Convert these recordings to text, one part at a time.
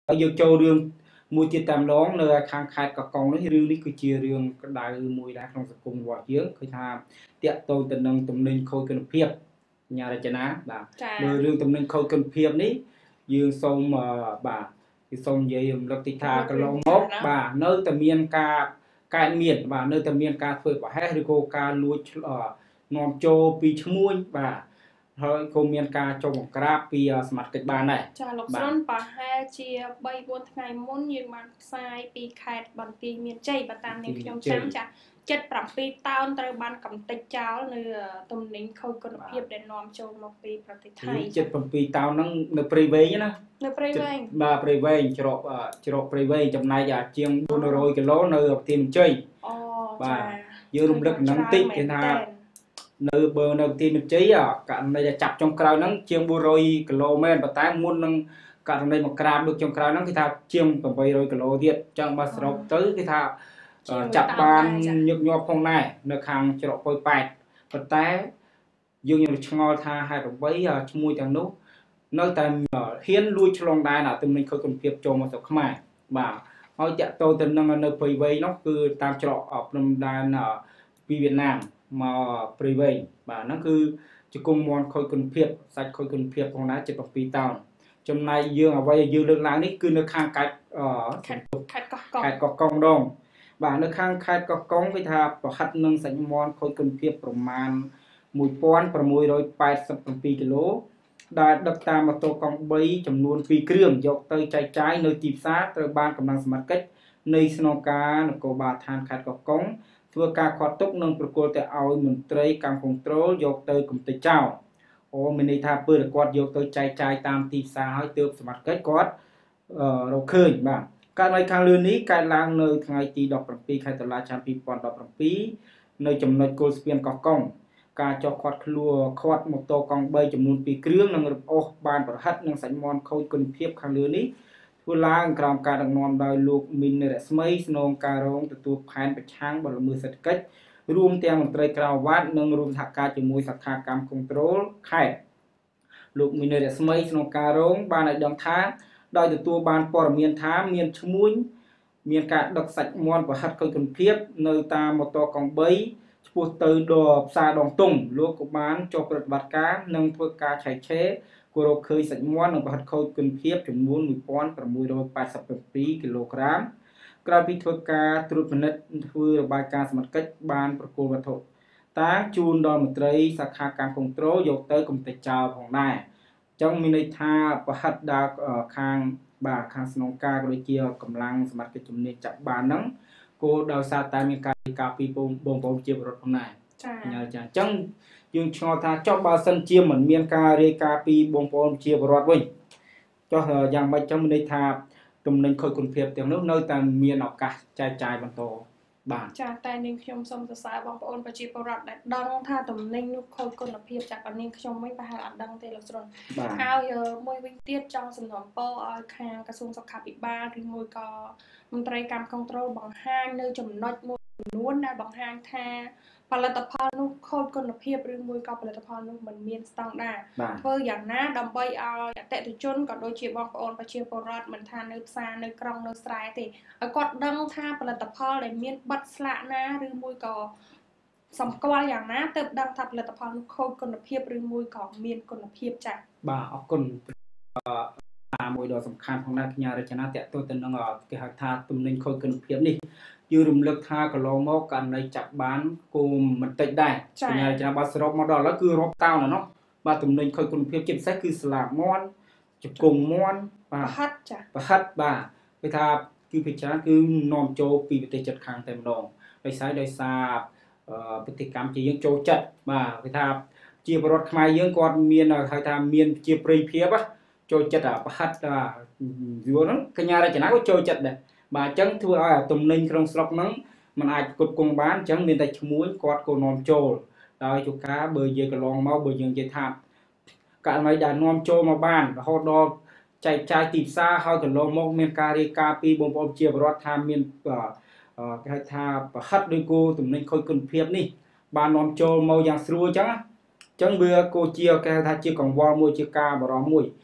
យើងចូលរឿងមួយទៀតតាមឡងនៅខាងខេត្តកកុងនេះរឿងនេះគឺជារឿងក្តៅមួយដែរក្នុងសង្គមរបស់យើងឃើញថាតាក់ទងទៅនឹងទំនិញខូចគុណភាពញ្ញារចនាបាទលើរឿងទំនិញខូចគុណភាពនេះយើងសូមបាទគឺសូមនិយាយរំលឹកទីថាកន្លងមកបាទនៅតែមានការកើតមានបាទនៅតែមានការធ្វើប្រហែសឬក៏ការលួចនាំចូលពីឈ្មួញបាទហើយក៏មានការចុះបង្ក្រាបពីសមាជិកបានដែរចាលោកស្រុនប្រហែលជា3-4ថ្ងៃមុនយើងបានផ្សាយពីខេត្តបន្ទាយមានជ័យបើតាមនាងខ្ញុំចាំចា77តោនត្រូវបានកំទេចចោលនៅទំនិញខូចគុណភាពដែលនាំចូលមកពីប្រទេសថៃ 77តោនហ្នឹងនៅព្រៃវែងណានៅព្រៃវែងបាទព្រៃវែងច្រកព្រៃវែងចំណាយជាង400គីឡូនៅបន្ទាយមានជ័យអូបាទយើងរំលឹកនឹងតិចគេថានៅបើនៅបន្ទាយមានជ័យករណីដែលចាប់ចុងក្រោយហ្នឹងជាង400គីឡូមែនប៉ុន្តែមុននឹងករណីមកក្រាបលើកចុងក្រោយហ្នឹងគេថាជាង800គីឡូទៀតអញ្ចឹងបើសរុបទៅគេថាចាប់បានញឹកញាប់ផងដែរនៅខាងច្រកប៉ោយប៉ែតប៉ុន្តែយើងឆ្ងល់ថាហេតុអ្វីឈ្មោះទាំងនោះនៅតែហ៊ានលួចឆ្លងដែនទំនិញខូចគុណភាពចូលមកស្រុកខ្មែរបាទហើយតាក់ទងទៅនឹងនៅព្រៃវែងនោះគឺតាមច្រកព្រំដែនពីវៀតណាមមកព្រៃវែងបាទហ្នឹងគឺជាគុំមន់ខូចគុណភាពសាច់ខូចគុណភាពផងដែរ77តោនចំណែកយើងអ្វីយើងលើកឡើងនេះគឺនៅខាងខេត្តកកុងដងបាទនៅខាងខេត្តកកុងគេថាប្រហិតនឹងសាច់មាន់ខូចគុណភាពប្រមាណ1687គីឡូដែលដឹកតាមម៉ូតូកង់3ចំនួន2គ្រឿងយកទៅចែកចាយនៅទីផ្សារត្រូវបានកម្លាំងសមត្ថកិច្ចនៃស្នងការនគរបាលឋានខេត្តកកុងធ្វើការខាត់ទុកនិងប្រគល់ទៅឲ្យមន្ត្រីកម្មគនត្រូលយកទៅកំទេចចោលមានន័យថាពេលគាត់យកទៅចែកចាយតាមទីផ្សារហើយទើបសមត្ថកិច្ចគាត់រកឃើញបាទករណីខាងលើនេះកើតឡើងនៅថ្ងៃទី17ខែតុលាឆ្នាំ2017នៅចំណុចគល់ស្ពានកកុងការចុះខាត់ម៉ូតូកង់3ចំនួន2គ្រឿងនិងរំអូសបានប្រហិតនិងសាច់មាន់ខូចគុណភាពខាងលើនេះធ្វើឡើងក្រោមការដឹកនាំដោយលោកមីនរស្មីស្នងការរងទទួលផែនប្រឆាំងបទល្មើសសេដ្ឋកិច្ចរួមទាំងមន្ត្រីក្រៅអាវ៉ាត់និងរួមសហការជាមួយសាខាកម្មគនត្រូលខេត្តលោកមីនរស្មីស្នងការរងបានឲ្យដឹងថាដោយទទួលបានព័ត៌មានថាមានឈ្មួញមានការដឹកសាច់មាន់ប្រហិតខូចគុណភាពនៅតាមម៉ូតូកង់3ឆ្ពោះទៅដល់ផ្សារដងតុងលោកក៏បានចុះប្រតិបត្តិការនិងធ្វើការឆែកឆេរគោរពឃើញសាច់មាន់និងប្រហិតខូចគុណភាពចំនួន1687គីឡូក្រាមក្រោយពីធ្វើការត្រួតពិនិត្យធ្វើរបាយការណ៍សមត្ថកិច្ចបានប្រគល់វត្ថុតាជូនដល់មន្ត្រីសាខាកម្មគនត្រូលយកទៅកំទេចចោលផងដែរចឹងមានន័យថាប្រហិតដល់ខាងស្នងការក៏ដូចជាកម្លាំងសមត្ថកិច្ចជំនាញចាប់បានហ្នឹងគោលដោយសារតែមានការពីបងប្អូនជាពលរដ្ឋផងដែរចាអញ្ចឹងយើងឆ្ងល់ថាចុះបើសិនជាមិនមានការរាយការណ៍ពីបងប្អូនជាពលរដ្ឋវិញចុះយ៉ាងម៉េចចឹងមានន័យថាទំនិញខូចគុណភាពទាំងនោះនៅតែមានឱកាសចែកចាយបន្តបាទចាតែនាងខ្ញុំសូមសរសើរបងប្អូនប្រជាពលរដ្ឋដែលដឹងថាទំនិញនោះខូចគុណភាពចាប៉ុន្តែនាងខ្ញុំវិញប្រហែលអត់ដឹងទេលោកស្រុនហើយមួយវិញទៀតចង់សំណូមពរឲ្យខាងក្រសួងសុខាភិបាលឬមួយក៏មន្ត្រីកម្មគនត្រូលបង្ហាញនៅចំណុចមួយចំនួនដែលបង្ហាញថាផលិតផលនោះខូចគុណភាពឬមួយក៏ផលិតផលនោះមិនមានស្តង់ដារធ្វើយ៉ាងណាដើម្បីឲ្យអតិថិជនក៏ដូចជាបងប្អូនប្រជាពលរដ្ឋមិនថានៅផ្សារនៅក្រុងនៅស្រែទេឲ្យគាត់ដឹងថាផលិតផលដែលមានបិទស្លាកណាឬមួយក៏សម្គាល់យ៉ាងណាទើបដឹងថាផលិតផលនោះខូចគុណភាពឬមួយក៏មានគុណភាពចា៎បាទអរគុណមួយដ៏សំខាន់ផងដែរកញ្ញារចនាតេតទៅនឹងគេហៅថាទំនិញខូចគុណភាពនេះយើងរំលឹកថាកន្លងមកករណីចាប់បានគោមិនតិចដែរកញ្ញារចនាបាទសរុបមកដល់ឥឡូវគឺរាប់តោនណោះបាទទំនិញខូចគុណភាពជាពិសេសគឺស្លាបមាន់ជង្គង់មាន់បាទប្រហិតចាប្រហិតបាទគេថាគឺពិចារណាគឺនាំចូលពីប្រទេសជិតខាងតែម្ដងដោយសារប្រតិកម្មជាយើងចូលចិត្តបាទគេថាជាពលរដ្ឋខ្មែរយើងគាត់មានហៅថាមានជាប្រិយភាពចូលចិត្តប្រហិតយល់ហ្នឹងកញ្ញារចនាក៏ចូលចិត្តដែរបាទអញ្ចឹងធ្វើឲ្យទំនិញក្នុងស្រុកហ្នឹងมันអាចគ្រប់គ្រងបានអញ្ចឹងមានតែឈ្មួញគាត់ក៏នាំចូលដោយជួនកាលបើយើងកន្លងមកបើយើងនិយាយថាករណីដែលនាំចូលមកបានរហូតដល់ចែកចាយទីផ្សារហើយកន្លងមកមានការរាយការណ៍ពីបងប្អូនជាពលរដ្ឋថាមានគេហៅថាប្រហិតឬគោទំនិញខូចគុណភាពនេះបាននាំចូលមកយ៉ាងស្រួលអញ្ចឹងវាក៏ជាគេហៅថាជាកង្វល់មួយជាការបារម្ភមួយ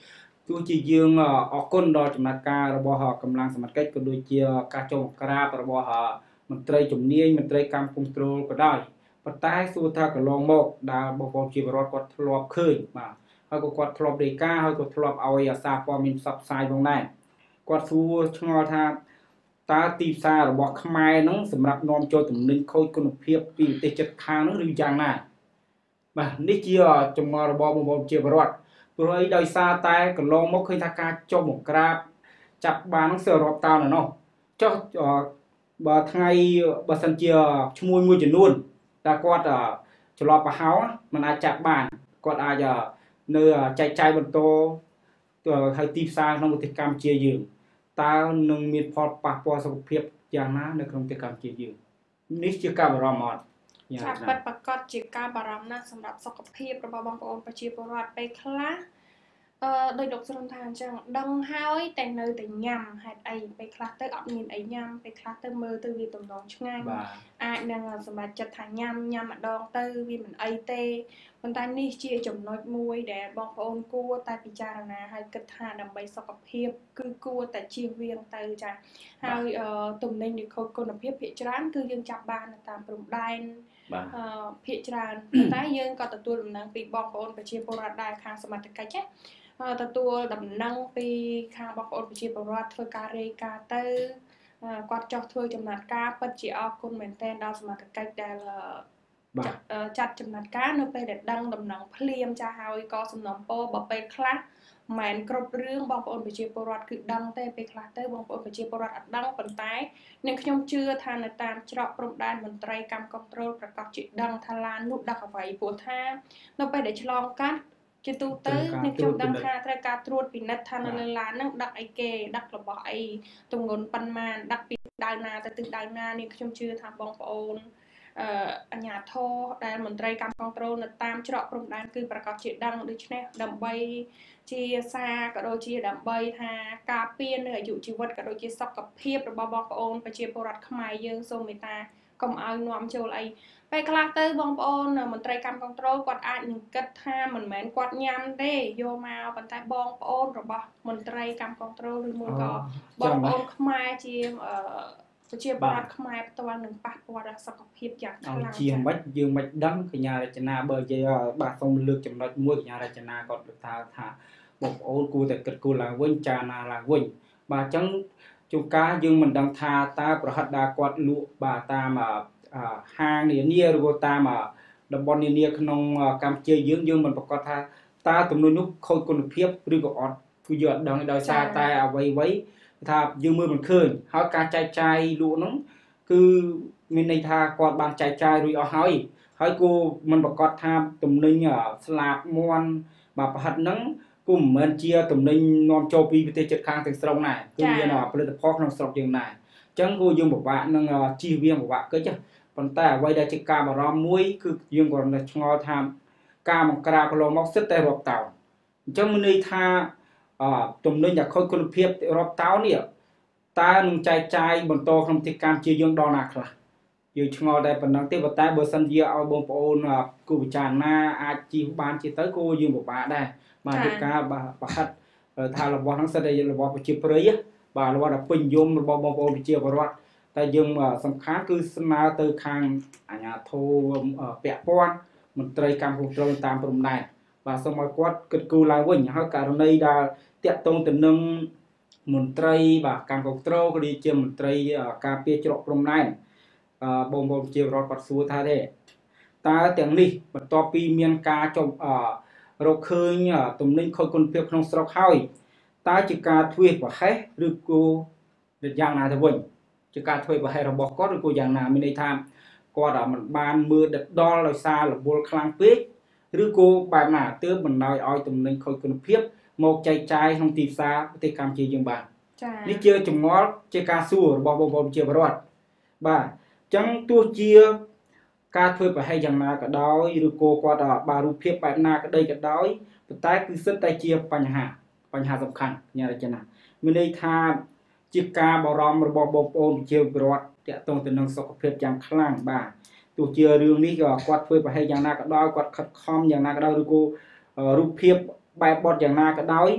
ទោះជាយើងអរគុណដល់ចំណាត់ការរបស់កម្លាំងសមត្ថកិច្ចក៏ដូចជាការចុះមកក្រាបរបស់មន្ត្រីជំនាញមន្ត្រីកម្មគន្ធត្រូលក៏ដោយប៉ុន្តែសួរថាកន្លងមកដែលបងប្អូនជាពលរដ្ឋគាត់ធ្លាប់ឃើញបាទហើយក៏គាត់ធ្លាប់រាយការណ៍ហើយក៏ធ្លាប់ឲ្យសារព័ត៌មានផ្សព្វផ្សាយផងដែរគាត់សួរឆ្ងល់ថាតើទីផ្សាររបស់ខ្មែរហ្នឹងសម្រាប់នាំចូលទំនិញខូចគុណភាពពីប្រទេសជិតខាងហ្នឹងឬយ៉ាងណាបាទនេះជាចម្ងល់របស់បងប្អូនជាពលរដ្ឋព្រោះអីដោយសារតែកន្លងមកឃើញថាការចុះមកក្រាបចាប់បានហ្នឹងសើរាប់តោនណោះចុះបើថ្ងៃបើសិនជាឈ្មោះមួយចំនួនតែគាត់ច្រឡប់ប្រហោងมันអាចចាប់បានគាត់អាចនៅចែកចាយបន្តឲ្យទីផ្សារក្នុងប្រទេសកម្ពុជាយើងតើនឹងមានផលប៉ះពាល់សុខភាពយ៉ាងណានៅក្នុងប្រទេសកម្ពុជាយើងនេះជាការបារម្ភអត់ចាប់ពិតប្រកបជាការបារម្ភណាស់សម្រាប់សុខភាពរបស់បងប្អូនប្រជាពលរដ្ឋពេលខ្លះដោយលោកស្រុនថាអញ្ចឹងដឹងហើយតែនៅតែញ៉ាំហេតុអីពេលខ្លះទៅអត់មានអីញ៉ាំពេលខ្លះទៅមើលទៅវាទំនងឆ្ងាញ់អាចនឹងសម្រាប់ចិត្តថាញ៉ាំម្ដងទៅវាមិនអីទេប៉ុន្តែនេះជាចំណុចមួយដែលបងប្អូនគួរតែពិចារណាហើយគិតថាដើម្បីសុខភាពគឺគួរតែជៀសវាងទៅចាហើយទំនិញដែលខូចគុណភាពភាគច្រើនគឺយើងចាប់បានតាមព្រំដែនភាគច្រើនប៉ុន្តែយើងក៏ទទួលដំណឹងពីបងប្អូនប្រជាពលរដ្ឋដែរខាងសមត្ថកិច្ចទទួលដំណឹងពីខាងបងប្អូនប្រជាពលរដ្ឋធ្វើការរាយការណ៍ទៅគាត់ចោះធ្វើចំណាត់ការពិតជាអរគុណមែនទែនដល់សមត្ថកិច្ចដែលចាត់ចំណាត់ការនៅពេលដែលដឹងដំណឹងភ្លាមចាស់ហើយក៏សំណូមពរបើពេលខ្លះមិនគ្រប់រឿងបងប្អូនប្រជាពលរដ្ឋគឺដឹងទេពេលខ្លះទៅបងប្អូនប្រជាពលរដ្ឋអត់ដឹងប៉ុន្តែនឹងខ្ញុំជឿថានៅតាមច្រកព្រំដែនមន្ត្រីកម្មគ្រប់គ្រងប្រកាសជាដឹងថាឡាននោះដឹកអ្វីព្រោះថានៅពេលដែលឆ្លងកាត់ជាទូទៅនេះខ្ញុំដឹងថាត្រូវការត្រួតពិនិត្យថានៅលើឡានហ្នឹងដឹកអីគេដឹករបស់អីទម្ងន់ប៉ុន្មានដឹកពីដៅណាទៅទិសដៅណានេះខ្ញុំជឿថាបងប្អូនអាជ្ញាធរដែលមន្ត្រីកម្មគ្រប់គ្រងនៅតាមច្រកព្រំដែនគឺប្រកាសជាដឹងដូច្នេះដើម្បីជាសារក៏ដូចជាដើម្បីថាការពារនៅអាយុជីវិតក៏ដូចជាសុខភាពរបស់បងប្អូនប្រជាពលរដ្ឋខ្មែរយើងសូមមេត្តាកុំឲ្យនាំចូលអីពេលខ្លះទៅបងប្អូនមន្ត្រីកម្មគ្រប់គ្រងគាត់អាចនឹងគិតថាមិនមែនគាត់ញ៉ាំទេយកមកប៉ុន្តែបងប្អូនរបស់មន្ត្រីកម្មគ្រប់គ្រងឬមួយក៏បងប្អូនខ្មែរជាប្រជាពលរដ្ឋខ្មែរផ្ទាល់នឹងប៉ះពាល់ដល់សុខភាពយ៉ាងខ្លាំងជាមិនយើងមិនដឹងកញ្ញារចនាបើនិយាយបាទសូមលើកចំណុចមួយកញ្ញារចនាគាត់ថាបងប្អូនគួរតែគិតគូរឡើងវិញចារណាឡើងវិញបាទអញ្ចឹងជួនកាលយើងមិនដឹងថាតើប្រហិតដែលគាត់លក់បាទតាមហាងនានាឬក៏តាមតំបន់នានាក្នុងកម្ពុជាយើងមិនប្រកាសថាតើទំនិញនោះខូចគុណភាពឬក៏អត់គឺយើងអត់ដឹងដោយសារតែអ្វីថាយើងមើលមិនឃើញហើយការចែកចាយលក់ហ្នឹងគឺមានន័យថាគាត់បានចែកចាយរួចអស់ហើយគូមិនប្រកាសថាទំនិញស្លាបមន់បាទប្រហិតហ្នឹងគូមិនមែនជាទំនិញនាំចូលពីប្រទេសជិតខាងទាំងស្រុងដែរគឺមានផលិតផលក្នុងស្រុកយើងដែរអញ្ចឹងគូយើងពិបាកនឹងជៀសវាងពិបាកកិច្ចប៉ុន្តែអ្វីដែលជាការបារម្ភមួយគឺយើងគ្រាន់តែឆ្ងល់ថាការបង្ក្រាបកន្លងមកសិតតែរាប់តោនអញ្ចឹងមានន័យថាទំនិញដែលខូចគុណភាពរាប់តោននេះតើនឹងចែកចាយបន្តក្នុងប្រទេសកម្ពុជាយើងដល់ណាខ្លះយើងឆ្ងល់តែប៉ុណ្ណឹងទេប៉ុន្តែបើសិនជាឲ្យបងប្អូនគូពិចារណាអាចជិះបានជិះទៅគូយើងពិបាកដែរបាទពីការប្រហិតថារបស់ហ្នឹងសិតតែរបស់ប្រជាប្រិយបាទរបស់ដែលពេញនិយមរបស់បងប្អូនប្រជាពលរដ្ឋតែយើងសំខាន់គឺស្នើទៅខាងអាជ្ញាធរពាក់ព័ន្ធមន្ត្រីកម្មគ្រប់គ្រងតាមព្រំដែនបាទសូមឲ្យគាត់គិតគូរឡើងវិញហើយករណីដែលតាក់ទងទៅនឹងមន្ត្រីបាទកម្មគ្រប់គ្រងក៏ដូចជាមន្ត្រីការពារច្រកព្រំដែនបងប្អូនប្រជាពលរដ្ឋគាត់សួរថាទេតើទាំងនេះបន្ទាប់ពីមានការចុះរកឃើញទំនិញខូចគុណភាពក្នុងស្រុកហើយតើជាការធ្វេសប្រហែសឬក៏យ៉ាងណាទៅវិញជាការធ្វេសប្រហែសរបស់គាត់ឬក៏យ៉ាងណាមានន័យថាគាត់មិនបានមើលដល់ដោយសាររវល់ខ្លាំងពេកឬក៏បែបណាទើបបណ្ដោយឲ្យទំនិញខូចគុណភាពមកចែកចាយក្នុងទីផ្សារប្រទេសកម្ពុជាយើងបានចា៎នេះជាចម្ងល់ជាការសួររបស់បងប្អូនប្រជាពលរដ្ឋបាទអញ្ចឹងទោះជាការធ្វើប្រហែសយ៉ាងណាក៏ដោយឬក៏គាត់បានរូបភាពបែបណាក៏ដីក៏ដោយប៉ុន្តែគឺសិតតែជាបញ្ហាសំខាន់ញ៉ារចនាមានន័យថាជាការបារម្ភរបស់បងប្អូនប្រជាពលរដ្ឋតាក់ទងទៅនឹងសុខភាពយ៉ាងខ្លាំងបាទទោះជារឿងនេះក៏គាត់ធ្វើប្រហែសយ៉ាងណាក៏ដោយគាត់ខិតខំយ៉ាងណាក៏ដោយឬក៏រូបភាពបែបបទយ៉ាងណាក៏ដោយ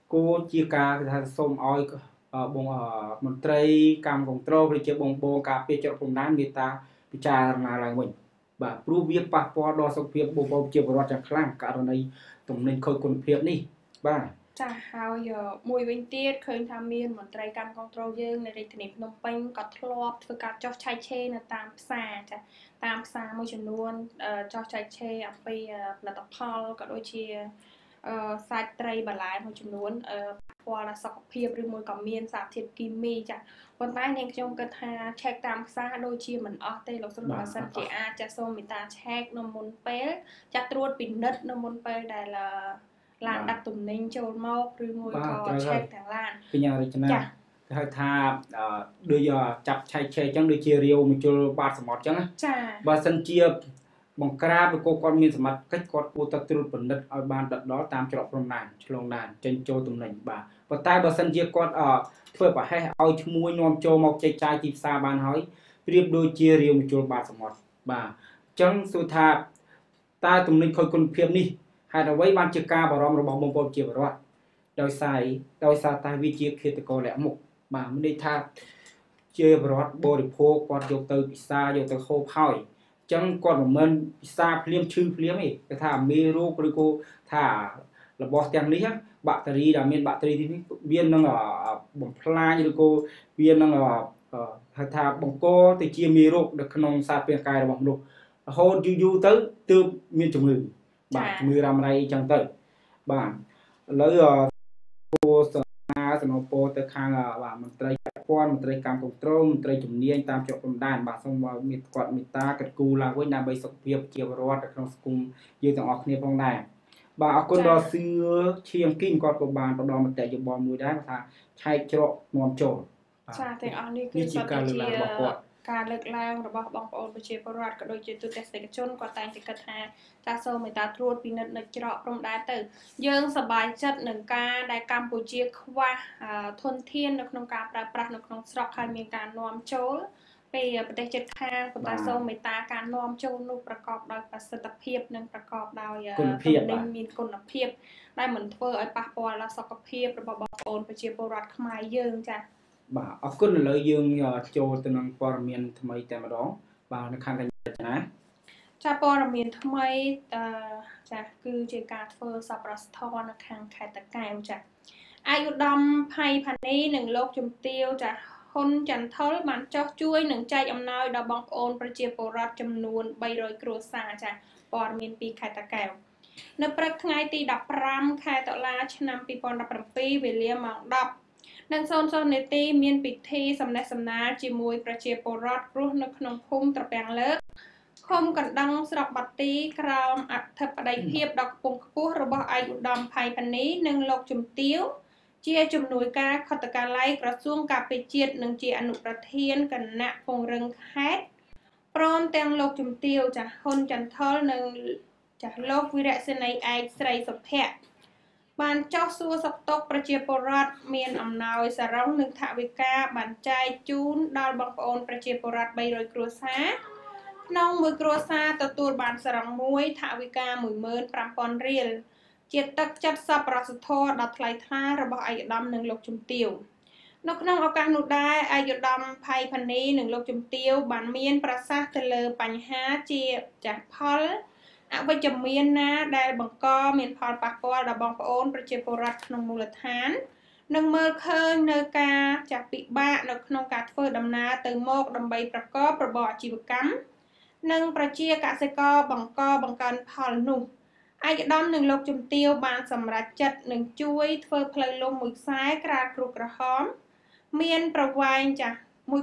គោជាការថាសូមឲ្យបងមន្ត្រីកម្មគ្រប់គ្រងឬជាបងការពារជាប់ព្រំដែនមេត្តាពិចារណាឡើងវិញបាទព្រោះវាប៉ះពាល់ដល់សុខភាពបងជាពលរដ្ឋយ៉ាងខ្លាំងករណីទំនិញខូចគុណភាពនេះបាទចាហើយមួយវិញទៀតឃើញថាមានមន្ត្រីកម្មគ្រប់គ្រងយើងនៅរាជធានីភ្នំពេញក៏ធ្លាប់ធ្វើការចោះឆែកឆេរនៅតាមផ្សារចាតាមផ្សារមួយចំនួនចោះចែកឆេរអំពីផលិតផលក៏ដូចជាសាច់ត្រីបន្លែមួយចំនួនពាល់ដល់សុខភាពឬមួយក៏មានសារធាតុគីមីចាប៉ុន្តែនាងខ្ញុំគិតថាឆែកតាមផ្សារដូចជាមិនអស់ទេលោកស្រីបើសិនជាអាចចាសូមមេត្តាឆែកនៅមុនពេលចាត្រួតពិនិត្យនៅមុនពេលដែលឡានដាក់ទំនិញចូលមកឬមួយក៏ឆែកទាំងឡានពីយ៉ាងរចនាគេហៅថាដូចចាប់ឆែកឆេរអញ្ចឹងដូចជារាវមជុលបាតសមុទ្រអញ្ចឹងចាបើសិនជាបង្ក្រាបឬក៏គាត់មានសមត្ថកិច្ចគាត់គួរតែត្រួតពិនិត្យឲ្យបានដិតដល់តាមច្រកព្រំដែនឆ្លងដែនចេញចូលទំនិញបាទប៉ុន្តែបើសិនជាគាត់ធ្វើប្រហែសឲ្យឈ្មួញនាំចូលមកចែកចាយទីផ្សារបានហើយប្រៀបដូចជារាវមជុលបាតសមុទ្របាទអញ្ចឹងសួរថាតើទំនិញខូចគុណភាពនេះហេតុអ្វីបានជាការបារម្ភរបស់បងប្អូនជាពលរដ្ឋដោយសារតែវាជាឃាតករលាក់មុខបាទមានន័យថាជាពលរដ្ឋបរិភោគគាត់យកទៅពិសាយកទៅហូបហើយចឹងគាត់មិនមែនពិសាភ្លាមឈឺភ្លាមទេគេថាមេរោគឬក៏ថារបស់ទាំងនេះបាក់តេរីដែលមានបាក់តេរីនេះវានឹងបំផ្លាញឬក៏វានឹងហៅថាបង្កទៅជាមេរោគនៅក្នុងសារពាង្គកាយរបស់មនុស្សរហូតយូរទៅទើបមានជំងឺបាទជំងឺរ៉ាំរ៉ៃអញ្ចឹងទៅបាទឥឡូវគួរសំណពរទៅខាងបាទមន្ត្រីពាន់មន្ត្រីកម្មគ្រប់គ្រងមន្ត្រីជំនាញតាមជាប់ព្រំដែនបាទសូមមានគាត់មេត្តាកាត់គូឡើងវិញដើម្បីសុខភាពជាពលរដ្ឋនៅក្នុងសង្គមយើងទាំងអស់គ្នាផងដែរបាទអរគុណដល់សឿឈៀងគីងគាត់ក៏បានផ្ដល់មតិយោបល់មួយដែរថាឆែកច្រកនាំចូលចាទាំងអស់នេះគឺជាការលើកឡើងរបស់គាត់ការលើកឡើងរបស់បងប្អូនប្រជាពលរដ្ឋក៏ដូចជាទូទាំងសេដ្ឋកិច្ចជនគាត់តែងតែគិតថាចាសូមមេត្តាត្រួតពិនិត្យនៅច្រកព្រំដែនទៅយើងសប្បាយចិត្តនឹងការដែលកម្ពុជាខ្វះធនធាននៅក្នុងការប្រើប្រាស់នៅក្នុងស្រុកហើយមានការនាំចូលពីប្រទេសជិតខាងប៉ុន្តែសូមមេត្តាការនាំចូលនោះប្រកបដោយប្រសិទ្ធភាពនិងប្រកបដោយគុណភាពមានគុណភាពដែលមិនធ្វើឲ្យប៉ះពាល់ដល់សុខភាពរបស់បងប្អូនប្រជាពលរដ្ឋខ្មែរយើងចា៎បាទអរគុណឥឡូវយើងចូលទៅនឹងព័ត៌មានថ្មីតែម្ដងបាទនៅខាងកញ្ញារចនាចាព័ត៌មានថ្មីចាគឺជាការធ្វើសប្បុរសធម៌នៅខាងខេត្តតាកែវចាអាយុឧត្តមផៃផានីនិងលោកជំទាវចាហ៊ុនចន្ទថុលបានចោះជួយនិងចែកអំណោយដល់បងប្អូនប្រជាពលរដ្ឋចំនួន300គ្រួសារចាព័ត៌មានពីខេត្តតាកែវនៅព្រឹកថ្ងៃទី15ខែតុលាឆ្នាំ2017វេលាម៉ោង10និង00នាទីមានពិធីសំណេះសំណាលជាមួយប្រជាពលរដ្ឋរស់នៅក្នុងភូមិត្រពាំងលើកឃុំកណ្ដឹងស្រុកបាទីក្រោមអធិបតីភាពដ៏ខ្ពង់ខ្ពស់របស់ឯកឧត្តមផៃផានីនិងលោកជំទាវជាជំនួយការខុទ្ទកាល័យក្រសួងការពារជាតិនិងជាអនុប្រធានគណៈពង្រឹងខេត្តព្រមទាំងលោកជំទាវចាហ៊ុនចន្ទថុលនិងចាលោកវីរៈសេនីឯកស្រីសុភ័ក្របានចោះសួរសុខទុក្ខប្រជាពលរដ្ឋមានអំណោយសារ៉ុងនិងថវិកាបានចែកជូនដល់បងប្អូនប្រជាពលរដ្ឋ300គ្រួសារក្នុងមួយគ្រួសារទទួលបានសារ៉ុងមួយថវិកា 15,000 រៀលជាទឹកចិត្តសប្បុរសធម៌ដ៏ថ្លៃថ្លារបស់ឯកឧត្តមនិងលោកជំទាវនៅក្នុងឱកាសនោះដែរឯកឧត្តមផៃផានីនិងលោកជំទាវបានមានប្រសាសន៍ទៅលើបញ្ហាជាចាស់ផលអវិជ្ជមានណាដែលបង្កមានផលប៉ះពាល់ដល់បងប្អូនប្រជាពលរដ្ឋក្នុងមូលដ្ឋាននិងមើលឃើញនៅការចាស់ពិបាកនៅក្នុងការធ្វើដំណើរទៅមកដើម្បីប្រកបរបរអាជីវកម្មនិងប្រជាកសិករបង្កើនផលនោះឯកឧត្តមនិងលោកជំទាវបានសម្រេចចិត្តនឹងជួយធ្វើផ្លូវលំមួយខ្សែក្រាលគ្រូក្រហមមានប្រវែងចាស់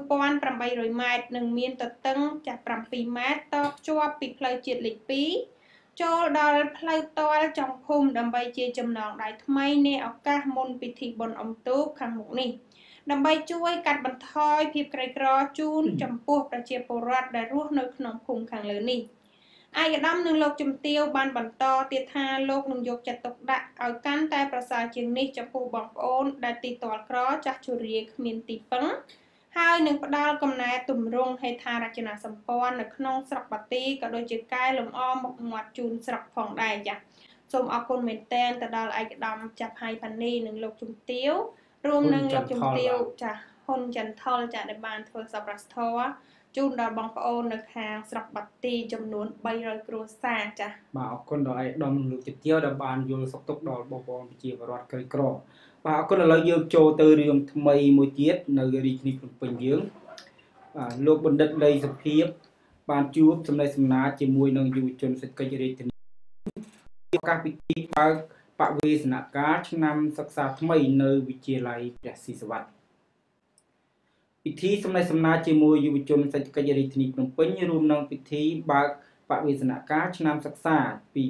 1800ម៉ែត្រនិងមានទទឹងចាស់7ម៉ែត្រតភ្ជាប់ពីផ្លូវជាតិលេខ2ចូលដល់ផ្លូវតលចំភូមិដើម្បីជាចំណងដៃថ្មីនៃឱកាសមុនពិធីបុណ្យអុំទូកខាងមុខនេះដើម្បីជួយកាត់បន្ថយភាពក្រីក្រជូនចំពោះប្រជាពលរដ្ឋដែលរស់នៅក្នុងភូមិខាងលើនេះឯកឧត្តមនិងលោកជំទាវបានបន្តទៀតថាលោកនឹងយកចិត្តទុកដាក់ឲ្យកាន់តែប្រសើរជាងនេះចំពោះបងប្អូនដែលទីទាល់ក្រចាស់ជរាគ្មានទីពឹងហើយនឹងផ្ដល់កំណែទម្រង់ហេដ្ឋារចនាសម្ព័ន្ធនៅក្នុងស្រុកបាទីក៏ដូចជាកែលម្អមុខមាត់ជូនស្រុកផងដែរចា៎សូមអរគុណមែនទែនទៅដល់ឯកឧត្តមចាប់ហៃផានីនិងលោកជំទាវរួមនឹងលោកជំទាវចាហ៊ុនចន្ទថលចាដែលបានធ្វើសប្បុរសធម៌ជូនដល់បងប្អូននៅខាងស្រុកបាត់ទីចំនួន300គ្រួសារចាបាទអរគុណដល់ឯកឧត្តមលោកជំទាវដែលបានយល់សុខទុក្ខដល់បងប្អូនប្រជាពលរដ្ឋក្រីក្របាទអរគុណឥឡូវយើងចូលទៅរឿងថ្មីមួយទៀតនៅរាជធានីភ្នំពេញយើងលោកបណ្ឌិតលីសុភាពបានជួបសម្ដែងសម្ណាជាមួយនឹងយុវជនសេដ្ឋកិច្ចរាជធានីឱកាសពិធីបើកបវេសនការឆ្នាំសិក្សាថ្មីនៅវិទ្យាល័យព្រះស៊ីសវត្តពិធីសម្ដែងសម្ណាជាមួយយុវជនសេដ្ឋកិច្ចរាជធានីភ្នំពេញរួមនឹងពិធីបើកបវេសនការឆ្នាំសិក្សា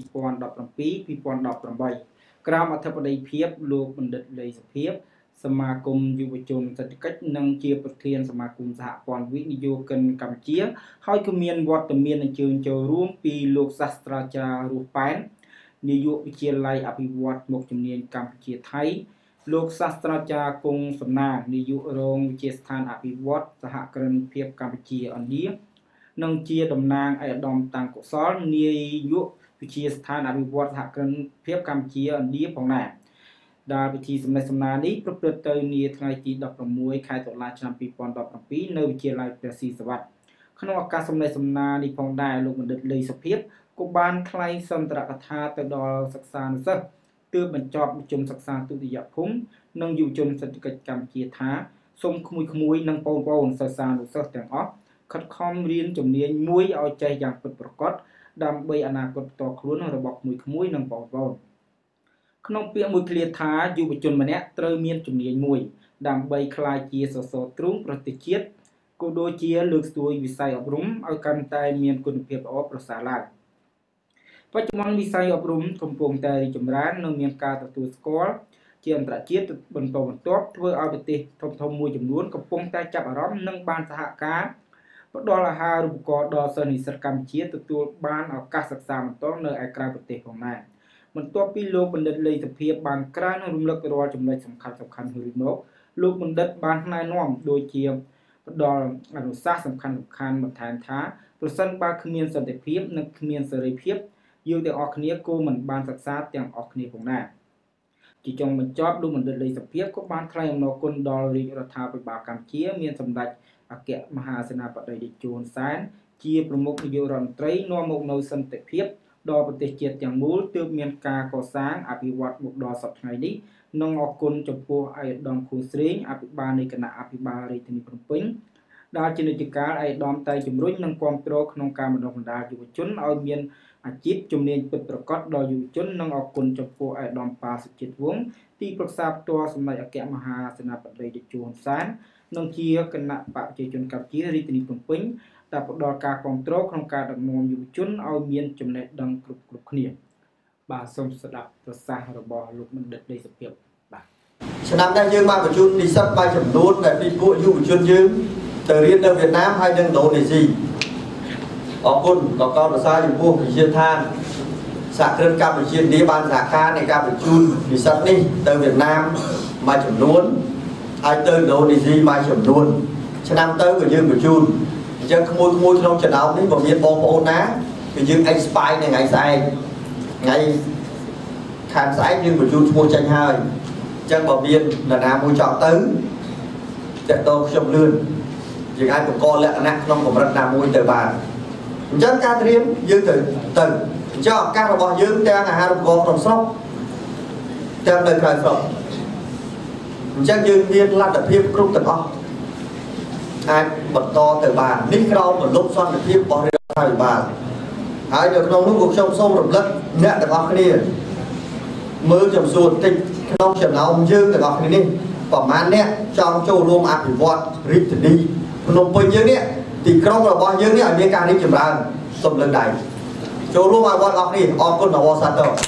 2017-2018ក្រោមអធិបតីភាពលោកបណ្ឌិតលីសុភាពសមាគមយុវជនសេដ្ឋកិច្ចនិងជាប្រធានសមាគមសហព័ន្ធវិនិយោគិនកម្ពុជាហើយក៏មានវត្តមានអញ្ជើញចូលរួមពីលោកសាស្ត្រាចារ្យរស់ប៉ែននាយកវិទ្យាល័យអភិវឌ្ឍមុខជំនាញកម្ពុជាថៃលោកសាស្ត្រាចារ្យគង់សំណាងនាយករងវិទ្យាស្ថានអភិវឌ្ឍសហគ្រិនភាពកម្ពុជាឥណ្ឌានិងជាតំណាងឯកឧត្តមតាំងកុសលនាយកវិទ្យាស្ថានអភិវឌ្ឍសហគ្រិនភាពកម្ពុជាឥណ្ឌាផងដែរដែលពិធីសម្ដែងសម្ណានេះប្រព្រឹត្តទៅនាថ្ងៃទី16ខែតុលាឆ្នាំ2017នៅវិទ្យាល័យព្រះស៊ីសវត្តក្នុងឱកាសសម្ដែងសម្ណានេះផងដែរលោកបណ្ឌិតលីសុភាពក៏បានថ្លែងសន្ទរកថាទៅដល់សិក្សានុសិស្សទើបបញ្ចប់មធ្យមសិក្សាទុតិយភូមិនិងយុវជនសេដ្ឋកិច្ចកម្ពុជាថាសូមក្មួយៗនិងបងប្អូនសិស្សានុសិស្សទាំងអស់ខិតខំរៀនជំនាញមួយឲ្យចេះយ៉ាងពិតប្រាកដដើម្បីអនាគតផ្ទាល់ខ្លួនរបស់ក្មួយៗនិងបងប្អូនក្នុងពាក្យមួយឃ្លាថាយុវជនម្នាក់ត្រូវមានជំនាញមួយដើម្បីក្លាយជាសសរទ្រូងប្រទេសជាតិក៏ដូចជាលើកស្ទួយវិស័យអប់រំឲ្យកាន់តែមានគុណភាពល្អប្រសើរឡើងបច្ចុប្បន្នវិស័យអប់រំកំពុងតែរីកចម្រើននិងមានការទទួលស្គាល់ជាអន្តរជាតិបន្តបន្ទាប់ធ្វើឲ្យប្រទេសធំៗមួយចំនួនកំពុងតែចាប់អារម្មណ៍និងបានសហការផ្ដល់អាហារូបករណ៍ដល់សិស្សនិស្សិតកម្ពុជាទទួលបានឱកាសសិក្សាបន្តនៅឯក្រៅប្រទេសផងដែរបន្ទាប់ពីលោកបណ្ឌិតលីសុភាពបានក្រើនរំលឹករាល់ចំណុចសំខាន់ៗមួយមកលោកបណ្ឌិតបានណែនាំដូចជាផ្ដល់អនុសាសន៍សំខាន់ៗបន្ថែមថាប្រសិនបើគ្មានសន្តិភាពនិងគ្មានសេរីភាពយើងទាំងអស់គ្នាគួរមិនបានសិក្សាទាំងអស់គ្នាផងដែរជាចុងបញ្ចប់លោកបណ្ឌិតលីសុភាពក៏បានថ្លែងអំណរគុណដល់រាជរដ្ឋាភិបាលកម្ពុជាមានសម្ដេចអគ្គមហាសេនាបតីតេជោហ៊ុនសែនជាប្រមុខនាយករដ្ឋមន្ត្រីនាំមកនូវសន្តិភាពដល់ប្រទេសជាតិទាំងមូលទើបមានការកសាងអភិវឌ្ឍមកដល់សប្តាហ៍ថ្ងៃនេះនិងអរគុណចំពោះឯកឧត្តមខួងស្រេងអភិបាលនៃគណៈអភិបាលរាជធានីភ្នំពេញដែលជានិច្ចកាលឯកឧត្តមតែជំរុញនិងគាំទ្រក្នុងការបណ្ដុះបណ្ដាលយុវជនឲ្យមានអាជីពជំនាញពិតប្រាកដដល់យុវជននិងអរគុណចំពោះឯកឧត្តមប៉ាសុជាតិវង្សទីប្រឹក្សាផ្ទាល់សម្ដេចអគ្គមហាសេនាបតីតេជោហ៊ុនសែននិងជាគណៈបព្វជិជនកម្ពុជារាជធានីភ្នំពេញដែលផ្ដល់ការគាំទ្រក្នុងការដឹកនាំយុវជនឲ្យមានចំណេះដឹងគ្រប់គ្នាបាទសូមស្ដាប់ប្រសាសន៍របស់លោកបណ្ឌិតលីសុភាពបាទឆ្នាំនេះយើងបានបញ្ជូននិស្សិតមួយចំនួនដែលពីពួកយុវជនយើងទៅរៀននៅវៀតណាមហើយនិងឥណ្ឌូនេស៊ីអរគុណដល់កោតប្រសាចំពោះវិជាឋានសហគ្រិនកម្ពុជានេះបានសហការในការបញ្ជូននិស្សិតនេះទៅវៀតណាមមួយចំនួនហើយទៅឥណ្ឌូនេស៊ីមួយចំនួនឆ្នាំទៅក៏យើងបញ្ជូនអញ្ចឹងក្មួយក្នុងចំណោមនេះបើមានបងប្អូនណាគឺយើងអេកស្ប៉ាយនៅថ្ងៃស្អែកថ្ងៃខាងស្អែកយើងបញ្ជូនឈ្មោះចេញហើយអញ្ចឹងបើមាននរណាមួយចង់ទៅតើតខ្ញុំលឿនយើងអាចបង្កលក្ខណៈក្នុងកម្រិតណាមួយទៅបានអញ្ចឹងការត្រៀមយើងទៅអញ្ចឹងឱកាសរបស់យើងទាំងអាហារូបករណ៍ក្នុងស្រុកទាំងនៅក្រៅស្រុកអញ្ចឹងយើងមានលទ្ធភាពគ្រប់ទាំងអស់អាចបន្តទៅបាននេះក្រោមបន្លុកសន្តិភាពរបស់រដ្ឋាភិបាលហើយនៅក្នុងនោះក៏ខ្ញុំសូមរំលឹកអ្នកទាំងអស់គ្នាមើលចំសួរតិចក្នុងចំណោមយើងទាំងអស់គ្នានេះប្រហែលអ្នកចង់ចូលរួមអភិវឌ្ឍរាជធានីភ្នំពេញយើងនេះទីក្រុងរបស់យើងនេះឲ្យមានការរីកចម្រើនសូមលើកដៃចូលរួមអភិវឌ្ឍអស់គ្នាអរគុណអវសាទរ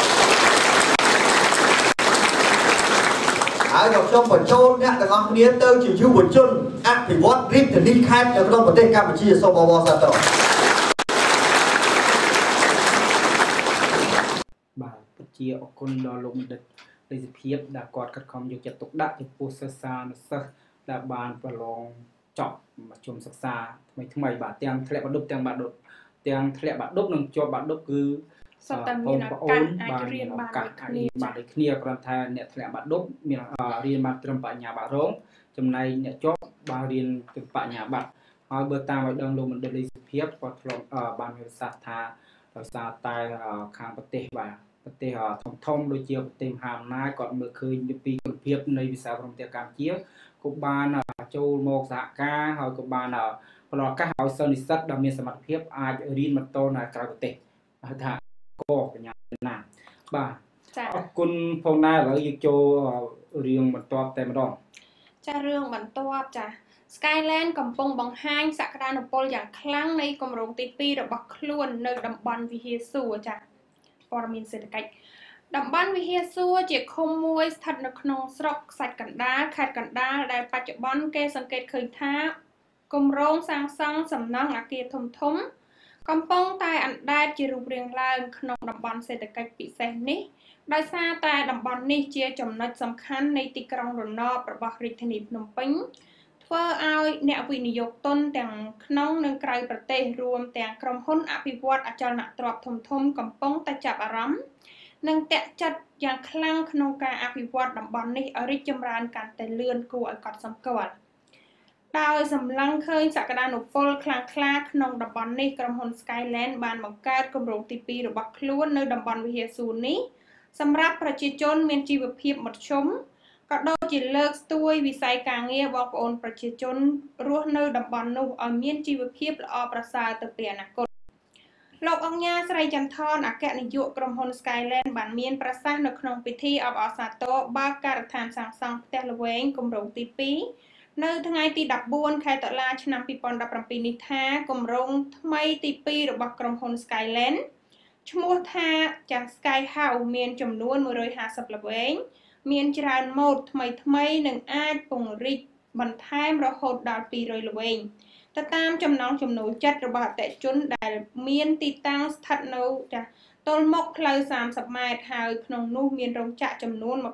ហើយខ្ញុំបញ្ចូលអ្នកទាំងអស់គ្នាទៅជាយុវជនអភិវឌ្ឍរាជធានីខេត្តនៅក្នុងប្រទេសកម្ពុជាសូមអវសាទរបាទពិតជាអរគុណដល់លោកបណ្ឌិតលីសុភាពដែលគាត់ខិតខំយកចិត្តទុកដាក់ចំពោះសិស្សានុសិស្សដែលបានប្រឡងចប់មធ្យមសិក្សាថ្មីបាទទាំងធ្លាក់បាក់ឌុបទាំងធ្លាក់បាក់ឌុបនិងជាប់បាក់ឌុបគឺតែមានឱកាសអាចរៀនបានដូចគ្នាបាទដូចគ្នាគ្រាន់តែអ្នកធ្លាក់បាក់ឌុបមានរៀនបានត្រឹមបញ្ញាបត្ររងចំណែកអ្នកជាប់បានរៀនត្រឹមបញ្ញាបត្រហើយបើតាមឲ្យដឹងលោកមណ្ឌលីសុភាពគាត់ធ្លាប់បានមានប្រសាសន៍ថាដោយសារតែខាងប្រទេសបាទប្រទេសធំដូចជាប្រទេសមហាអំណាចគាត់មើលឃើញពីគុណភាពនៃវិស័យព្រមទាំងកម្ពុជាក៏បានចូលមកសហការហើយក៏បានផ្ដល់ឱកាសឲ្យសិស្សនិស្សិតដែលមានសមត្ថភាពអាចរៀនបន្តនៅក្រៅប្រទេសហៅថាកបញ្ញាណាបាទចា៎អរគុណផងដែរឥឡូវយើងចូលរឿងបន្ទាប់តែម្ដងចា៎រឿងបន្ទាប់ចា៎ Skyland កំពុងបង្ហាញសក្តានុពលយ៉ាងខ្លាំងនៃគម្រោងទី2របស់ខ្លួននៅតំបន់វិហារសួរចា៎ព័ត៌មានសេដ្ឋកិច្ចតំបន់វិហារសួរជាឃុំមួយស្ថិតនៅក្នុងស្រុកខ្សាច់កណ្ដាលខេត្តកណ្ដាលដែលបច្ចុប្បន្នគេសង្កេតឃើញថាគម្រោងសាងសង់សំណង់អគារធំៗកំពុងតែអណ្ដែតជារូបរាងឡើងក្នុងតំបន់សេដ្ឋកិច្ចពិសេសនេះដោយសារតែតំបន់នេះជាចំណុចសំខាន់នៃទីក្រុងរណបរបស់រាជធានីភ្នំពេញធ្វើឲ្យអ្នកវិនិយោគទុនទាំងក្នុងនិងក្រៅប្រទេសរួមទាំងក្រុមហ៊ុនអភិវឌ្ឍអចលនទ្រព្យធំៗកំពុងតែចាប់អារម្មណ៍និងតាក់ចិត្តយ៉ាងខ្លាំងក្នុងការអភិវឌ្ឍតំបន់នេះឲ្យរីកចម្រើនកាន់តែលឿនគួរឲ្យកត់សម្គាល់ដោយសម្លឹងឃើញសក្តានុពលខ្លាំងក្លាក្នុងតំបន់នេះក្រុមហ៊ុន Skyland បានបង្កើតគម្រោងទី2របស់ខ្លួននៅតំបន់វិហារសួរនេះសម្រាប់ប្រជាជនមានជីវភាពមធ្យមក៏ដូចជាលើកស្ទួយវិស័យការងារបងប្អូនប្រជាជនរស់នៅតំបន់នោះឲ្យមានជីវភាពល្អប្រសើរទៅពេលអនាគតលោកអង្គញាស្រីចន្ទថនអគ្គនាយកក្រុមហ៊ុន Skyland បានមានប្រសាសន៍នៅក្នុងពិធីអបអរសាទរបើកការដ្ឋានសាងសង់ផ្ទះល្វែងគម្រោងទី2នៅថ្ងៃទី14ខែតុលាឆ្នាំ2017នេះថាគម្រោងថ្មីទី2របស់ក្រុមហ៊ុន Skyland ឈ្មោះថាចាស់ Sky House មានចំនួន150ល្វែងមានច្រើនម៉ូដថ្មីនិងអាចពង្រីកបន្ថែមរហូតដល់200ល្វែងទៅតាមចំណង់ចំណូលចិត្តរបស់អតិថិជនដែលមានទីតាំងស្ថិតនៅចាស់ទល់មុខផ្លូវ30ម៉ែត្រហើយក្នុងនោះមានរោងចក្រចំនួន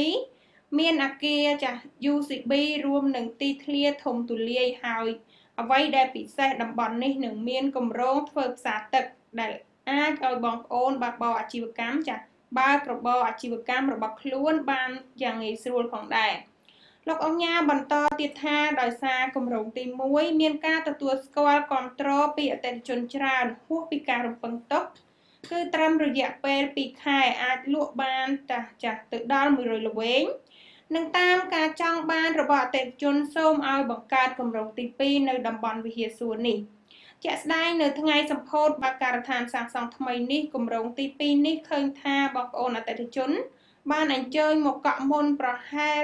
22មានអគារចាស់ UCB រួមនឹងទីធ្លាធំទូលាយហើយអ្វីដែលពិសេសតំបន់នេះនឹងមានគម្រោងធ្វើផ្សារទឹកដែលអាចឲ្យបងប្អូនបើកបរអាជីវកម្មចាស់បើករបរអាជីវកម្មរបស់ខ្លួនបានយ៉ាងងាយស្រួលផងដែរលោកអង្គញាបន្តទៀតថាដោយសារគម្រោងទី1មានការទទួលស្គាល់គាំទ្រពីអតិថិជនច្រើនហួសពីការរំពឹងទុកគឺត្រឹមរយៈពេល2ខែអាចលក់បានចាស់ទៅដល់100ល្វែងនិងតាមការចង់បានរបស់អតិថិជនសូមឲ្យបង្កើតគម្រោងទី2នៅតំបន់វិហារសួរនេះជាក់ស្ដែងនៅថ្ងៃសម្ពោធបើកការដ្ឋានសាងសង់ថ្មីនេះគម្រោងទី2នេះឃើញថាបងប្អូនអតិថិជនបានអញ្ជើញមកកក់មុនប្រហែល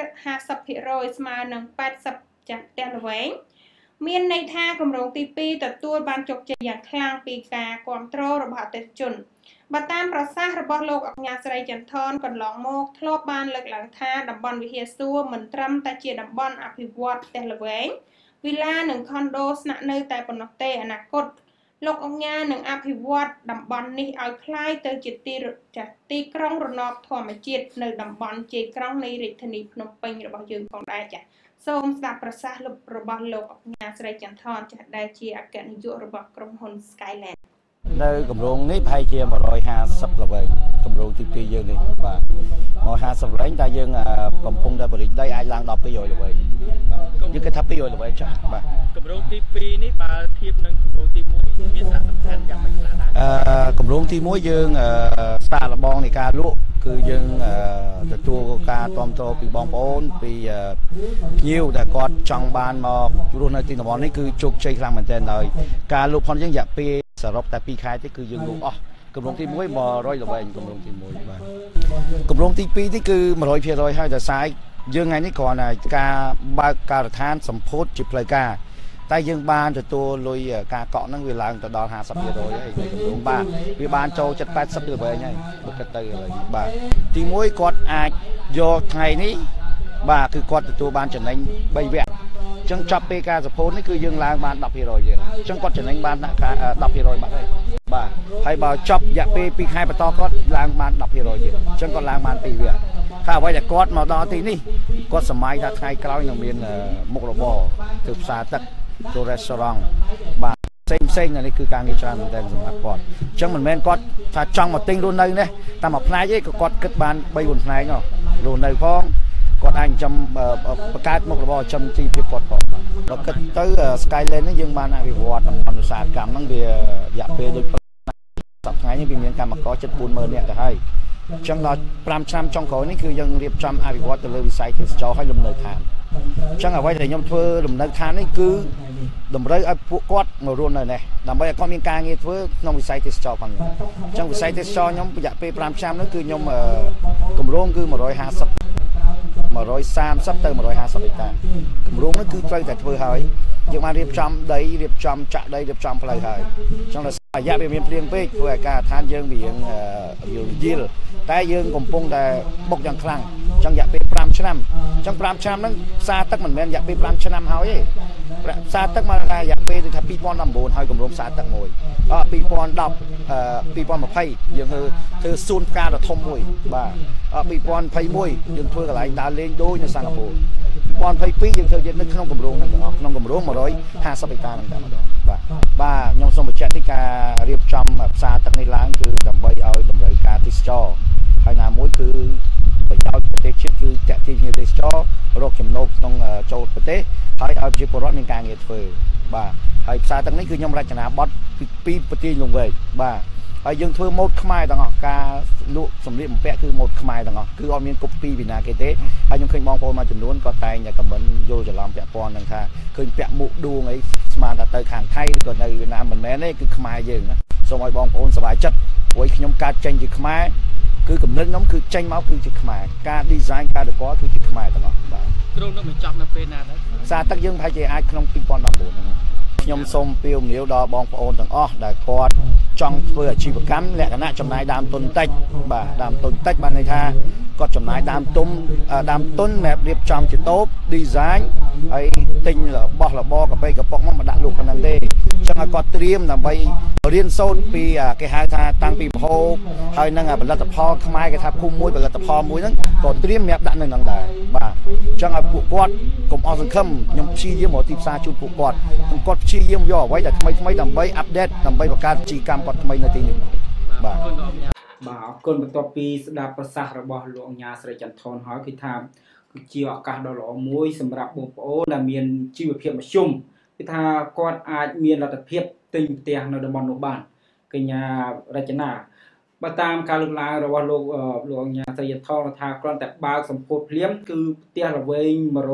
50% ស្មើនឹង80ចាស់ផ្ទះល្វែងមានន័យថាគម្រោងទី2ទទួលបានជោគជ័យយ៉ាងខ្លាំងពីការគាំទ្ររបស់អតិថិជនបើតាមប្រសាសន៍របស់លោកអង្គញាស្រីចន្ទថនកន្លងមកធ្លាប់បានលើកឡើងថាតំបន់វិហារសួរមិនត្រឹមតែជាតំបន់អភិវឌ្ឍផ្ទះល្វែងវិឡានិងខុនដូស្នាក់នៅតែប៉ុណ្ណោះទេអនាគតលោកអង្គញានឹងអភិវឌ្ឍតំបន់នេះឲ្យคล้ายទៅជាទីក្រុងរណបធម្មជាតិនៅតំបន់ជ័យក្រុងនៃរាជធានីភ្នំពេញរបស់យើងផងដែរចា៎សូមស្ដាប់ប្រសាសន៍របស់លោកអង្គញាស្រីចន្ទថនចា៎ដែលជាអគ្គនាយករបស់ក្រុមហ៊ុន Skyland នៅគម្រោងនេះប្រហែលជា150ល្វែងគម្រោងទី2យើងនេះបាទ150ល្វែងតែយើងកំពុងតែបរិយាដីអាចឡើងដល់200ល្វែងយើងគិតថា200ល្វែងចាស់បាទគម្រោងទី2នេះបើធៀបនឹងគម្រោងទី1មានសារៈសំខាន់យ៉ាងម៉េចខ្លះដែរគម្រោងទី1យើងសារលបងនៃការលក់គឺយើងទទួលការគាំទ្រពីបងប្អូនពីភ្ញៀវដែលគាត់ចង់បានមករស់នៅទីតំបន់នេះគឺជោគជ័យខ្លាំងមែនទែនដោយការលក់ផលយើងរយៈពេលសរុបតែ2ខែទេគឺយើងលក់អស់គម្រោងទី1 100ល្វែងគម្រោងទី1បាទគម្រោងទី2នេះគឺ 100% ហើយដោយសារយើងថ្ងៃនេះគ្រាន់តែការបើកការដ្ឋានសម្ពោធជាផ្លូវការតែយើងបានទទួលលុយការកក់ហ្នឹងវាឡើងទៅដល់ 50% ហើយគម្រោងបាទវាបានចូល70-80ល្វែងហើយបើគិតទៅឥឡូវបាទទី1គាត់អាចយកថ្ងៃនេះបាទគឺគាត់ទទួលបានចំណេញ3វគ្គអញ្ចឹងចាប់ពេលការសម្ពោធនេះគឺយើងឡើងបាន 10% ទៀតអញ្ចឹងគាត់ចំណេញបាន 10% បាត់ហើយបាទហើយបើចប់រយៈពេល2ខែបន្តគាត់ឡើងបាន 10% ទៀតអញ្ចឹងគាត់ឡើងបាន2វគ្គថាអ្វីដែលគាត់មកដល់ទីនេះគាត់សម័យថាថ្ងៃក្រោយនឹងមានមុខរបរធ្វើផ្សារទឹកចូល restaurant បាទផ្សេងនេះគឺការងារច្រើនមែនតើសម្រាប់គាត់អញ្ចឹងមិនមែនគាត់ថាចង់មកទិញរស់នៅនេះតាមមួយផ្នែកទេក៏គាត់គិតបាន3 4ផ្នែកនោះរស់នៅផងគាត់អាចចំបង្កើតមុខរបរចំជីវភាពគាត់ផងដល់គិតទៅ Skyland នេះយើងបានអភិវឌ្ឍតំបន់ឧស្សាហកម្មហ្នឹងវារយៈពេលដូច10 ថ្ងៃនេះវាមានកម្មករជិត 40,000 នាក់ទៅហើយអញ្ចឹងដល់5 ឆ្នាំចុងក្រោយនេះគឺយើងរៀបចំអភិវឌ្ឍទៅលើវិស័យទេសចរឲ្យលំនៅឋានអញ្ចឹងអ្វីដែលខ្ញុំធ្វើលំនៅឋាននេះគឺតម្រូវឲ្យពួកគាត់មករស់នៅនេះដើម្បីឲ្យគាត់មានការងារធ្វើក្នុងវិស័យទេសចរផងអញ្ចឹងវិស័យទេសចរខ្ញុំរយៈពេល5 ឆ្នាំនោះគឺខ្ញុំគម្រោងគឺ130 ទៅ150 ហិកតាគម្រោងនេះគឺត្រូវតែធ្វើហើយយើងបានរៀបចំដីរៀបចំចាក់ដីរៀបចំផ្លូវហើយអញ្ចឹងរយៈវាមានព្រៀងពេកធ្វើឲ្យការឋានយើងវាយល់តែយើងកំពុងតែបុកយ៉ាងខ្លាំងអញ្ចឹងរយៈពេល5 ឆ្នាំអញ្ចឹង5 ឆ្នាំហ្នឹងផ្សារទឹកមិនមែនរយៈពេល5 ឆ្នាំហើយទេផ្សារទឹកមករយៈពេលថា2019ហើយគម្រោងផ្សារទឹកមួយ2020យើងធ្វើសួនផ្កាដ៏ធំមួយបាទ2021យើងធ្វើកន្លែងដើរលេងដូចនៅសិង្ហបុរី2022យើងធ្វើទៀតនៅក្នុងគម្រោងហ្នឹងទាំងអស់ក្នុងគម្រោង150 ហិកតាហ្នឹងតែម្ដងបាទខ្ញុំសូមបញ្ជាក់ពីការរៀបចំផ្សារទឹកនេះឡើងគឺដើម្បីឲ្យតម្រូវការទេសចរហើយណាមួយគឺប្រយោជន៍ប្រទេសជាតិគឺតាក់ទាញភ្ញៀវទេសចររកចំណូលក្នុងចូលប្រទេសហើយឲ្យប្រជាពលរដ្ឋមានការងារធ្វើបាទហើយផ្សារទឹកនេះគឺខ្ញុំរចនាបទពីប្រទេសលង្វែកបាទហើយយើងធ្វើម៉ូដខ្មែរទាំងអស់ការលក់សម្លៀកបំពាក់គឺម៉ូដខ្មែរទាំងអស់គឺអត់មានកូពីពីណាគេទេហើយខ្ញុំឃើញបងប្អូនមួយចំនួនក៏តែងតែខមមិនយល់ច្រឡំពាក់ព័ន្ធនឹងថាឃើញពាក់មុខដួងអីស្មានតែទៅខាងថៃឬក៏នៅវៀតណាមមិនមែនទេគឺខ្មែរយើងណាសូមឲ្យបងប្អូនសប្បាយចិត្តព្រោះខ្ញុំកើតចេញជាខ្មែរគឺកំណត់ខ្ញុំគឺចេញមកគឺជាខ្មែរការ design ការដកគឺជាខ្មែរទាំងអស់បាទគ្រូនឹងបញ្ចប់នៅពេលណាដែរផ្សារទឹកយើងប្រហែលជាអាចក្នុង2019ហ្នឹងខ្ញុំសូមពាវនាវដល់បងប្អូនទាំងអស់ដែលគាត់ចង់ធ្វើអាជីវកម្មលក្ខណៈចំណាយដើមទុនតិចបាទដើមទុនតិចបានន័យថាគាត់ចំណាយដើមទុនសម្រាប់រៀបចំជាតូប design ហើយទិញរបស់របរកាប៉ីកប៉ុកមកដាក់លក់ប៉ុណ្ណឹងទេអញ្ចឹងឲ្យគាត់ត្រៀមដើម្បីរៀនសូត្រពីគេហៅថាតាំងពីម្ហូបហើយនឹងផលិតផលខ្មែរគេថាភូមិមួយផលិតផលមួយហ្នឹងក៏ត្រៀមសម្រាប់ដាក់នៅហ្នឹងដែរបាទអញ្ចឹងឲ្យពួកគាត់កុំអស់សង្ឃឹមខ្ញុំព្យាយាមមកទីផ្សារជូនពួកគាត់គាត់ព្យាយាមយកអ្វីដែលថ្មីដើម្បីអាប់ដេតដើម្បីបង្កើតអាជីវកម្មគាត់ថ្មីនៅទីនេះបាទអរគុណបន្ទាប់ពីស្ដាប់ប្រសាសន៍របស់លោកអញ្ញាស្រីចន្ទថនហើយគឺថាគឺជាឱកាសដ៏ល្អមួយសម្រាប់បងប្អូនដែលមានជីវភាពមធ្យមគឺថាគាត់អាចមានលទ្ធភាពទិញផ្ទះនៅតំបន់នោះបានកញ្ញារចនាបើតាមការលើកឡើងរបស់លោកអញ្ញាស្រីចន្ទថនថាគ្រាន់តែបើកសម្ពោធភ្លាមគឺផ្ទះល្វែង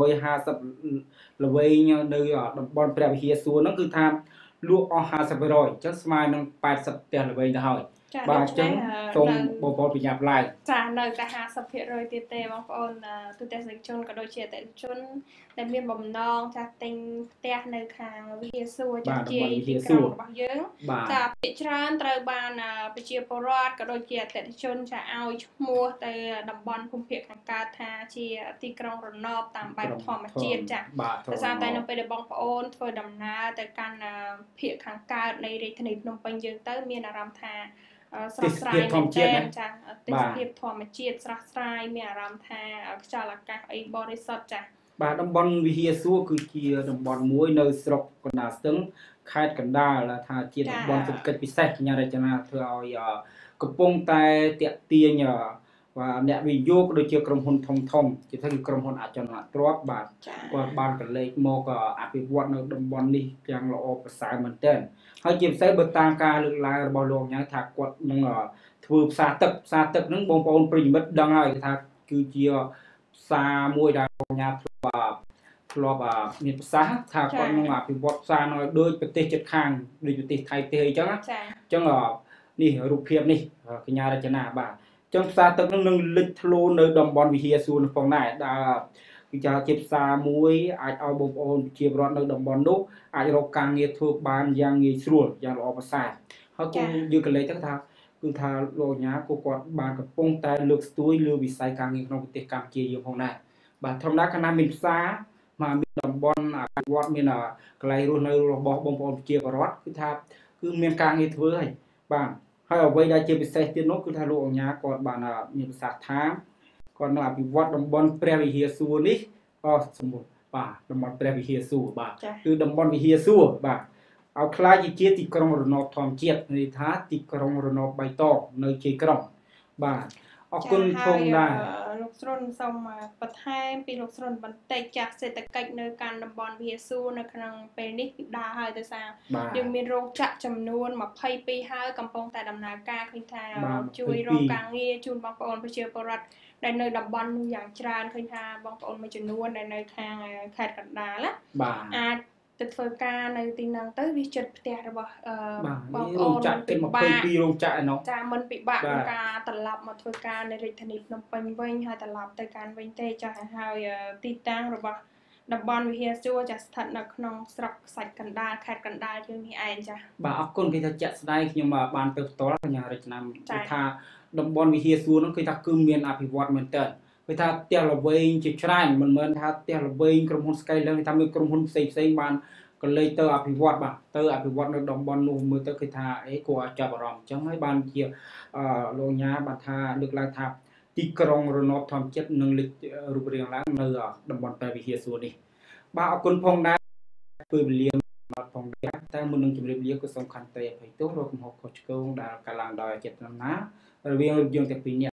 150ល្វែងនៅតំបន់ព្រះវិហារសួរហ្នឹងគឺថាលក់អស់ 50% អញ្ចឹងស្មើនឹង80ផ្ទះល្វែងទៅហើយបាទអញ្ចឹងសូមបងប្អូនប្រញាប់ឡើងចានៅតែ 50% ទៀតទេបងប្អូនទូទាំងនិកជនក៏ដូចជាអតិថិជនដែលមានបំណងចាស់ទិញផ្ទះនៅខាងវិហារសួរចាស់ជាទីក្រុងរបស់យើងចាភាគច្រើនត្រូវបានប្រជាពលរដ្ឋក៏ដូចជាអតិថិជនចាឲ្យឈ្មោះទៅតំបន់ភូមិភាគខាងកើតថាជាទីក្រុងរណបតាមបែបធម្មជាតិចាដោយសារតែនៅពេលដែលបងប្អូនធ្វើដំណើរទៅកាន់ភាគខាងកើតនៃរាជធានីភ្នំពេញយើងទៅមានអារម្មណ៍ថាស្រស់ស្រាយមែនទែនចាទេសភាពធម្មជាតិស្រស់ស្រាយមានអារម្មណ៍ថាខ្យល់អាកាសអីបរិសុទ្ធចាបាទតំបន់វិហារសួរគឺជាតំបន់មួយនៅស្រុកកណ្ដាលស្ទឹងខេត្តកណ្ដាលថាជាតំបន់សេដ្ឋកិច្ចពិសេសកញ្ញារចនាធ្វើឲ្យកំពុងតែតាក់ទាញបាទអ្នកវិនិយោគដូចជាក្រុមហ៊ុនធំជាថាក្រុមហ៊ុនអចលនទ្រព្យបាទគាត់បានកលេចមកអភិវឌ្ឍនៅតំបន់នេះយ៉ាងល្អប្រសើរមែនទែនហើយជាពិសេសបើតាមការលើកឡើងរបស់លោកញ៉ាថាគាត់នឹងធ្វើផ្សារទឹកហ្នឹងបងប្អូនប្រិយមិត្តដឹងហើយថាគឺជាផ្សារមួយដែលលោកញ៉ាធ្លាប់មានប្រសាសន៍ថាគាត់នឹងអភិវឌ្ឍផ្សារនៅដូចប្រទេសជិតខាងដូចប្រទេសថៃទេអញ្ចឹងនេះរូបភាពនេះកញ្ញារចនាបាទចឹងផ្សារទឹកនឹងលេចធ្លោនៅតំបន់វិហារសួរនោះផងដែរដែលគឺជាផ្សារមួយអាចឲ្យបងប្អូនជាពលរដ្ឋនៅតំបន់នោះអាចរកការងារធ្វើបានយ៉ាងងាយស្រួលយ៉ាងល្អប្រសើរហើយគូយើងកលេចទៅថាគឺថាលោកញ៉ាគាត់បានកំពុងតែលើកស្ទួយលើវិស័យការងារក្នុងប្រទេសកម្ពុជាយើងផងដែរបាទធម្មតាកាលណាមានផ្សារមកមានតំបន់អភិវឌ្ឍមានកន្លែងរស់នៅរបស់បងប្អូនប្រជាពលរដ្ឋគឺថាគឺមានការងារធ្វើហើយបាទហើយអ្វីដែលជាពិសេសទៀតនោះគឺថាលោកអញ្ញាគាត់បានមានប្រសាសន៍ថាគាត់នឹងអភិវឌ្ឍតំបន់ព្រះវិហារសួរនេះសម្បូរបាទតំបន់ព្រះវិហារសួរបាទគឺតំបន់វិហារសួរបាទเอาคล้ายជាទីក្រុងរណបធម្មជាតិន័យថាទីក្រុងរណបបៃតងនៅជ័យក្រុងបាទអរគុណផងដែរលោកស្រុនសូមបន្ថែមពីលោកស្រុនបន្តិចចាស់សេដ្ឋកិច្ចនៅកាន់តំបន់វិហារសួរនៅក្នុងពេលនេះពិបាកហើយដោយសារយើងមានរោងចក្រចំនួន22ហើយកំពុងតែដំណើរការឃើញថាជួយរកការងារជូនបងប្អូនប្រជាពលរដ្ឋដែលនៅតំបន់នោះយ៉ាងច្រើនឃើញថាបងប្អូនមួយចំនួនដែលនៅខាងខេត្តកណ្ដាលអាចទៅធ្វើការនៅទីហ្នឹងទៅវាចិត្តផ្ទះរបស់បងប្អូនចាក់ទី22រោងចក្រឯនោះចាមិនពិបាកក្នុងការត្រឡប់មកធ្វើការនៅរាជធានីភ្នំពេញវិញហើយត្រឡប់ទៅកាន់វិញទេចាស់ហើយទីតាំងរបស់តំបន់វិហារសួរចាស់ស្ថិតនៅក្នុងស្រុកខ្សាច់កណ្ដាលខេត្តកណ្ដាលយើងនេះឯងចាស់បាទអរគុណគេថាជាក់ស្ដែងខ្ញុំបានទៅផ្ទាល់កញ្ញារចនាគេថាតំបន់វិហារសួរនោះគេថាគឺមានអភិវឌ្ឍមែនតើគេថាផ្ទះល្វែងជាច្រើនមិនមែនថាផ្ទះល្វែងក្រុមហ៊ុន Skyline គេថាមានក្រុមហ៊ុនផ្សេងបានក៏លេខទៅអភិវឌ្ឍបាទទៅអភិវឌ្ឍនៅតំបន់នោះមើលទៅគេថាគួរឲ្យចាប់អារម្មណ៍អញ្ចឹងហើយបានជាលោកញ៉ាបានថាលើកឡើងថាទីក្រុងរណបធម្មជាតិនឹងលេចរូបរាងឡើងនៅតំបន់តែវិហារសួរនេះបាទអរគុណផងដែរពេលវេលាបាទផងដែរតែមុននឹងជម្រាបលាក៏សំខាន់តែអភ័យទោសរកកំហុសខុសឆ្គងដែលកើតឡើងដោយអចេតនារវាងយើងទាំងពីរនាក់